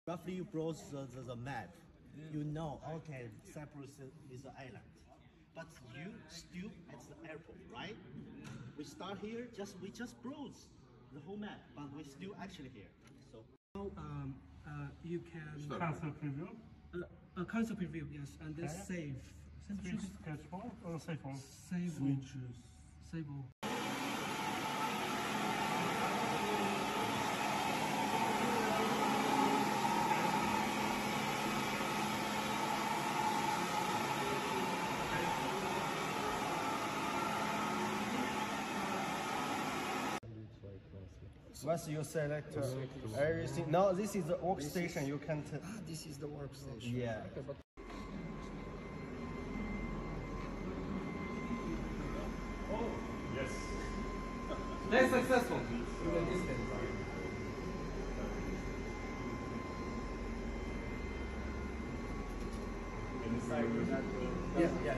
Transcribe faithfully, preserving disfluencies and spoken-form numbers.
Roughly you browse the, the, the map, you know, okay, Cyprus is an island. But you still at the airport, right? We start here, just we just browse the whole map, but we're still actually here. So now um, uh, you can Cancel preview. Uh, a cancel preview, yes, and then Okay. save. Switch sketch all or save all? Save all. Save all. Once you select uh, everything, now this is the workstation. You can. Ah, this is the workstation. Yeah. Okay, but Oh, yes. very successful. In the distance. Inside. Yeah, yeah.